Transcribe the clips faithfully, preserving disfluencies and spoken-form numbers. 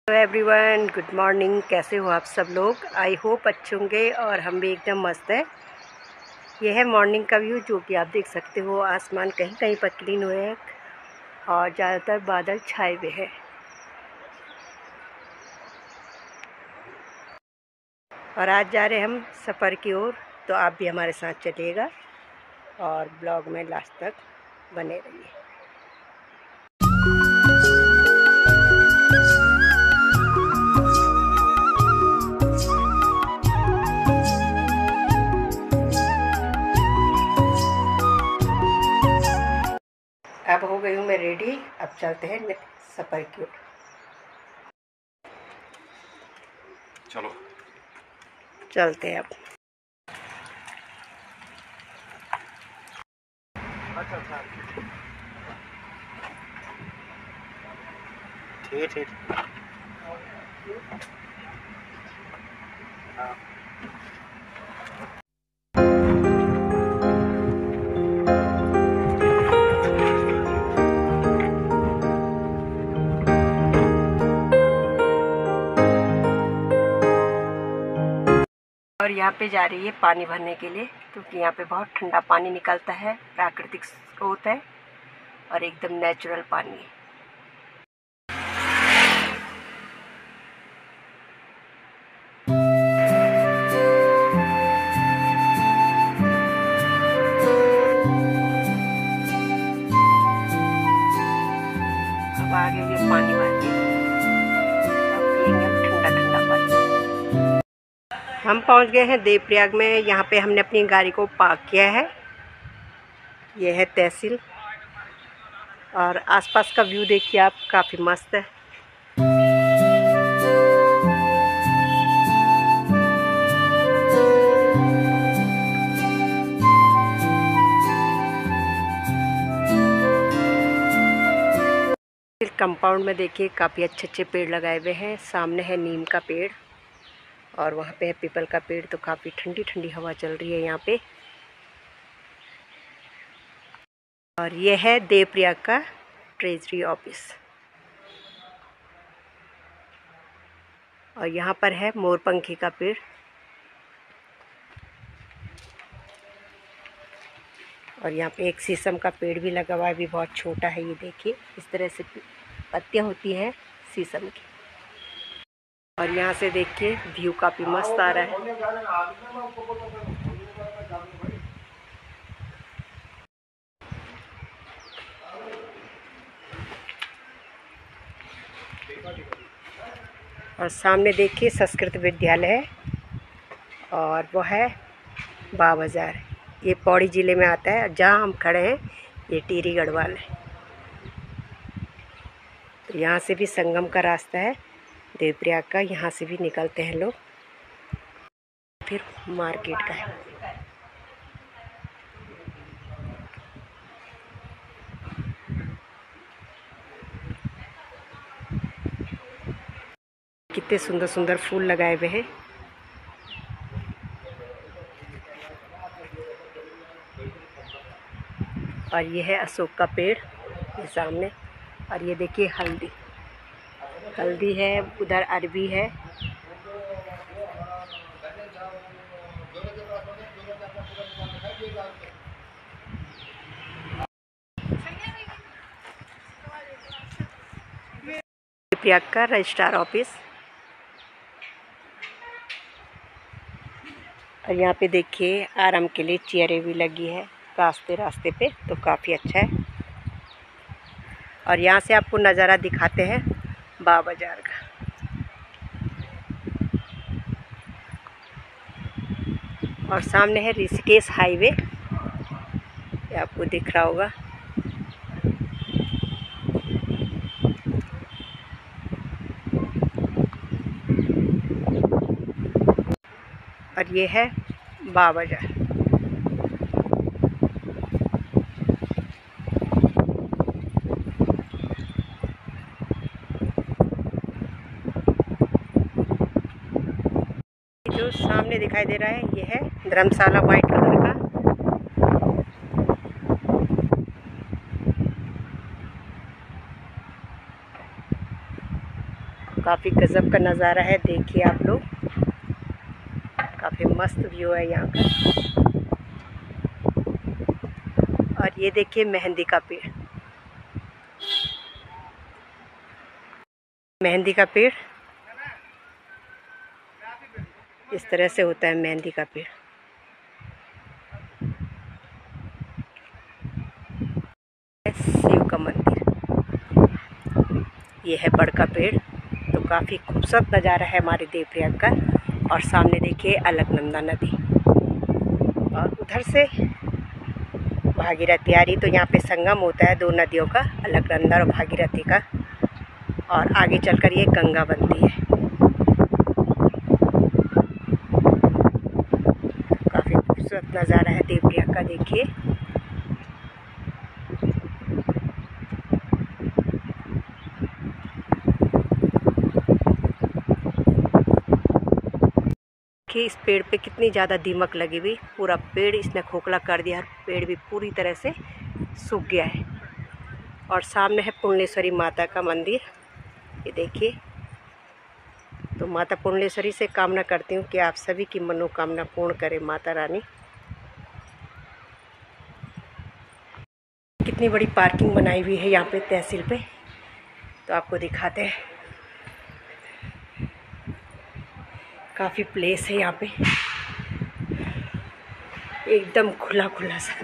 Hello everyone, good morning. कैसे हो आप सब लोग? आई होप अच्छे होंगे और हम भी एकदम मस्त हैं। यह है मॉर्निंग का व्यू जो कि आप देख सकते हो। आसमान कहीं कहीं पर क्लीन हुए हैं और ज़्यादातर बादल छाए हुए हैं। और आज जा रहे हम सफ़र की ओर, तो आप भी हमारे साथ चलिएगा और ब्लॉग में लास्ट तक बने रहिए। अब हो गई हूँ मैं रेडी। अब चलते हैं सफ़र की ओर। चलो चलते हैं अब। ठीक ठीक हाँ। और यहाँ पे जा रही है पानी भरने के लिए, क्योंकि यहाँ पे बहुत ठंडा पानी निकलता है। प्राकृतिक स्रोत है और एकदम नेचुरल पानी है। अब आगे ये पानी भर के अब पिएंगे हम ठंडा ठंडा पानी। हम पहुँच गए हैं देवप्रयाग में। यहाँ पे हमने अपनी गाड़ी को पार्क किया है। ये है तहसील और आसपास का व्यू देखिए आप, काफ़ी मस्त है। कंपाउंड में देखिए काफ़ी अच्छे अच्छे पेड़ लगाए हुए हैं। सामने है नीम का पेड़ और वहाँ पे है पीपल का पेड़। तो काफ़ी ठंडी ठंडी हवा चल रही है यहाँ पे। और ये है देवप्रयाग का ट्रेजरी ऑफिस। और यहाँ पर है मोरपंखी का पेड़। और यहाँ पे एक शीशम का पेड़ भी लगा हुआ है, भी बहुत छोटा है। ये देखिए इस तरह से पत्तियाँ होती हैं शीशम की। और यहाँ से देखिए व्यू काफ़ी मस्त आ रहा है। और सामने देखिए संस्कृत विद्यालय है और वो है बाबाजार। ये पौड़ी ज़िले में आता है। जहाँ हम खड़े हैं ये टिहरी गढ़वाल है। तो यहाँ से भी संगम का रास्ता है देवप्रयाग का। यहाँ से भी निकलते हैं लोग। फिर मार्केट का है। कितने सुंदर सुंदर फूल लगाए हुए हैं। और ये है अशोक का पेड़ ये सामने। और ये देखिए हल्दी हल्दी है, उधर अरबी है। देवप्रयाग का रजिस्ट्रार ऑफिस। और यहाँ पे देखिए आराम के लिए चेयरें भी लगी है रास्ते रास्ते पे। तो काफ़ी अच्छा है। और यहाँ से आपको नज़ारा दिखाते हैं बाबाजार का। और सामने है ऋषिकेश हाईवे, ये आपको दिख रहा होगा। और ये है बाबाजार। जो सामने दिखाई दे रहा है ये है धर्मशाला वाइट कलर का। काफ़ी गजब का नज़ारा है, देखिए आप लोग, काफ़ी मस्त व्यू है यहाँ का। और ये देखिए मेहंदी का पेड़, मेहंदी का पेड़ इस तरह से होता है, मेहंदी का पेड़। शिव का मंदिर, ये है बड़ का पेड़। तो काफ़ी खूबसूरत नज़ारा है हमारे देवप्रयाग का। और सामने देखिए अलकनंदा नदी, और उधर से भागीरथी आ रही। तो यहाँ पे संगम होता है दो नदियों का, अलकनंदा और भागीरथी का, और आगे चलकर ये गंगा बनती है। काफ़ी खूबसूरत नज़ारा है देवप्रयाग का, देखिए। कि इस पेड़ पे कितनी ज़्यादा दीमक लगी हुई, पूरा पेड़ इसने खोखला कर दिया, पेड़ भी पूरी तरह से सूख गया है। और सामने है पुण्येश्वरी माता का मंदिर, ये देखिए। तो माता पुण्येश्वरी से कामना करती हूँ कि आप सभी की मनोकामना पूर्ण करे माता रानी। कितनी बड़ी पार्किंग बनाई हुई है यहाँ पे तहसील पे, तो आपको दिखाते हैं। काफ़ी प्लेस है यहाँ पे, एकदम खुला खुला सा।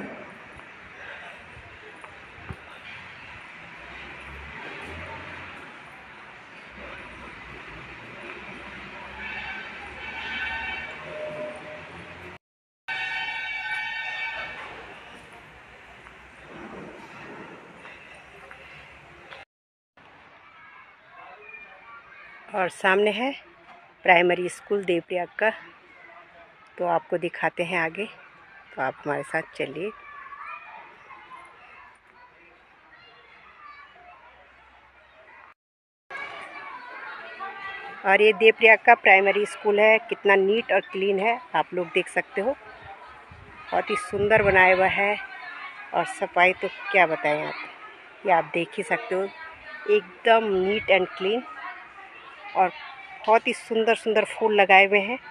और सामने है प्राइमरी स्कूल देवप्रयाग का, तो आपको दिखाते हैं आगे। तो आप हमारे साथ चलिए। और ये देवप्रयाग का प्राइमरी स्कूल है, कितना नीट और क्लीन है आप लोग देख सकते हो, बहुत ही सुंदर बनाया हुआ है। और सफाई तो क्या बताएं आप, ये आप देख ही सकते हो, एकदम नीट एंड क्लीन। और बहुत ही सुंदर सुंदर फूल लगाए हुए हैं।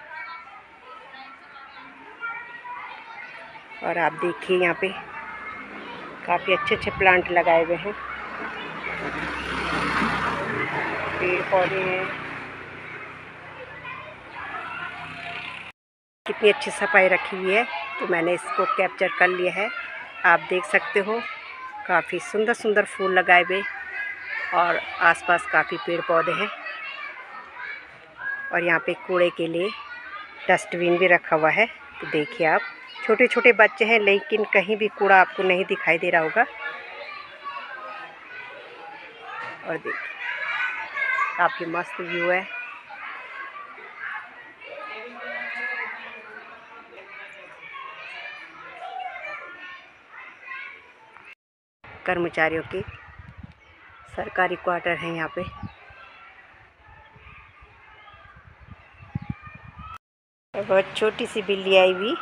और आप देखिए यहाँ पे काफ़ी अच्छे अच्छे प्लांट लगाए हुए हैं, पेड़ पौधे हैं। कितनी अच्छी सफाई रखी हुई है, तो मैंने इसको कैप्चर कर लिया है। आप देख सकते हो काफ़ी सुंदर सुंदर फूल लगाए हुए, और आसपास काफ़ी पेड़ पौधे हैं। और यहाँ पे कूड़े के लिए डस्टबिन भी रखा हुआ है। तो देखिए आप, छोटे छोटे बच्चे हैं, लेकिन कहीं भी कूड़ा आपको नहीं दिखाई दे रहा होगा। और देखिए काफ़ी मस्त व्यू है। कर्मचारियों के सरकारी क्वार्टर हैं यहाँ पे। बहुत छोटी सी बिल्ली आई हुई,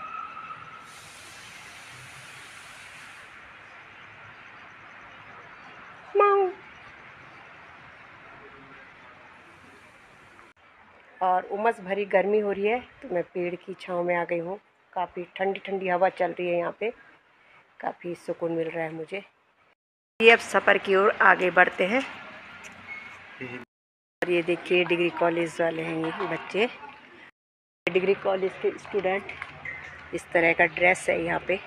और उमस भरी गर्मी हो रही है, तो मैं पेड़ की छांव में आ गई हूँ। काफ़ी ठंडी ठंडी हवा चल रही है यहाँ पे, काफ़ी सुकून मिल रहा है मुझे। ये अब सफ़र की ओर आगे बढ़ते हैं। और ये देखिए डिग्री कॉलेज वाले हैं ये बच्चे, डिग्री कॉलेज के स्टूडेंट। इस तरह का ड्रेस है यहाँ पे।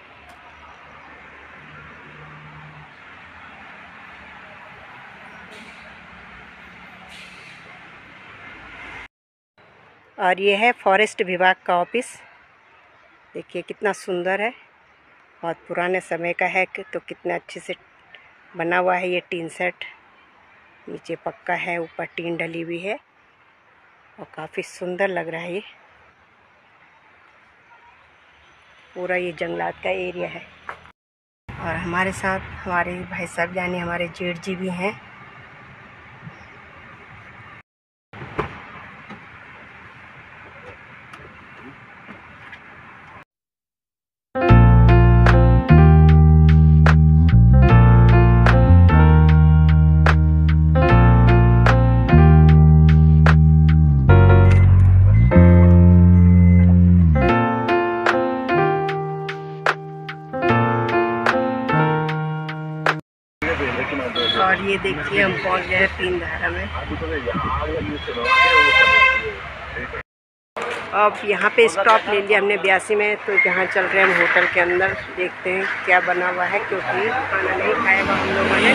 और ये है फॉरेस्ट विभाग का ऑफिस, देखिए कितना सुंदर है, बहुत पुराने समय का है। तो कितना अच्छे से बना हुआ है। ये टीन सेट, नीचे पक्का है, ऊपर टीन डली हुई है, और काफ़ी सुंदर लग रहा है। ये पूरा ये जंगलात का एरिया है। और हमारे साथ हमारे भाई साहब यानी हमारे जेठ जी भी हैं। ये देखिए हम पहुंच गए हैं तीन धारा में। अब यहाँ पे स्टॉप ले लिया हमने बयासी में, तो यहाँ चल रहे हैं हम होटल के अंदर। देखते हैं क्या बना हुआ है, क्योंकि खाना नहीं खाएगा हम लोगों ने।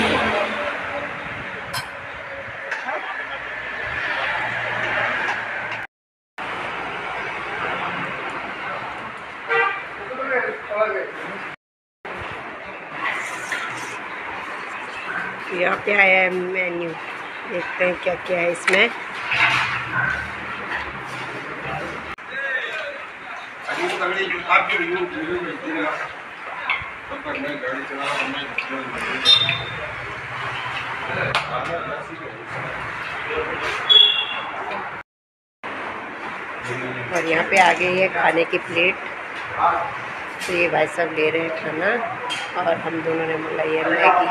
यहाँ पे आया है मेन्यू, देखते हैं क्या क्या है इसमें। और यहाँ पे आ गई है खाने की प्लेट। तो ये भाई साहब ले रहे हैं खाना, और हम दोनों ने मंगाई है मैगी।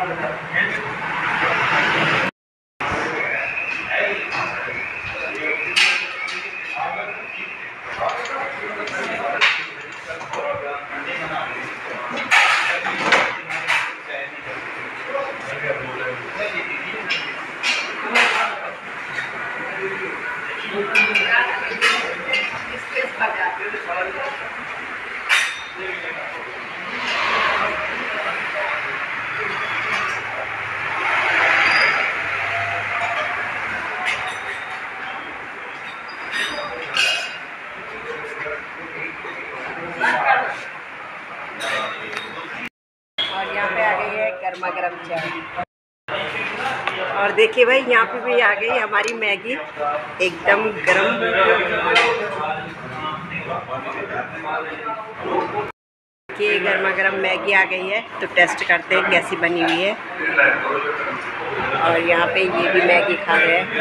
और यहाँ पे आ गई है गर्मा गर्म चाय। और देखिए भाई यहाँ पे भी आ गई हमारी मैगी एकदम गरम। ये गर्मा गर्म मैगी आ गई है, तो टेस्ट करते हैं कैसी बनी हुई है। और यहाँ पे ये भी मैगी खा रहे हैं।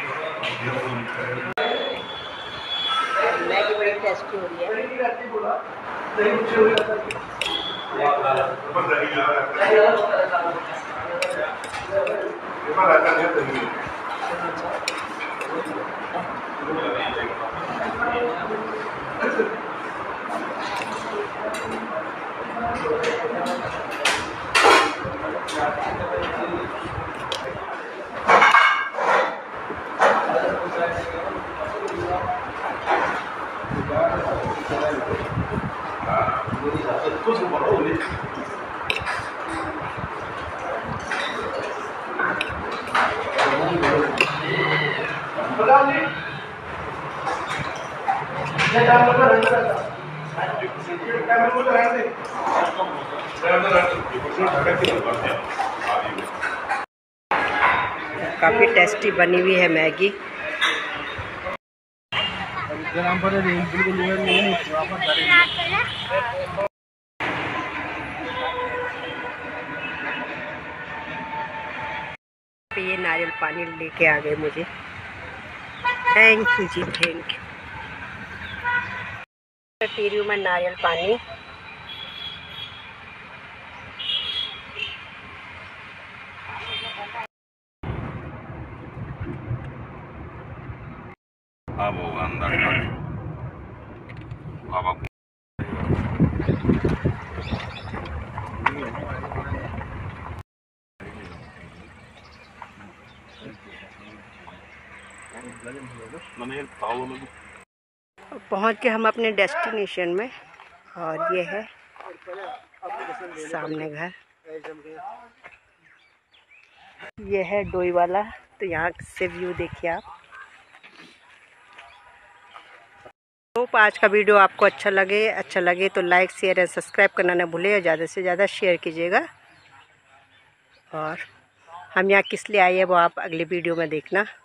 मैगी बड़ी टेस्टी हो रही है। काफ़ी टेस्टी बनी हुई है मैगी। ये नारियल पानी लेके आ गए मुझे। Thank you ji, thank you. पी रही हूँ मैं नारियल पानी। अब होगा अंदर बाबा को। पहुंच के हम अपने डेस्टिनेशन में, और ये है सामने घर। ये है डोई वाला, तो यहाँ से व्यू देखिए आप। तो आज का वीडियो आपको अच्छा लगे अच्छा लगे तो लाइक शेयर एंड सब्सक्राइब करना ना भूलिएगा। ज़्यादा से ज़्यादा शेयर कीजिएगा। और हम यहाँ किस लिए आए हैं वो आप अगली वीडियो में देखना।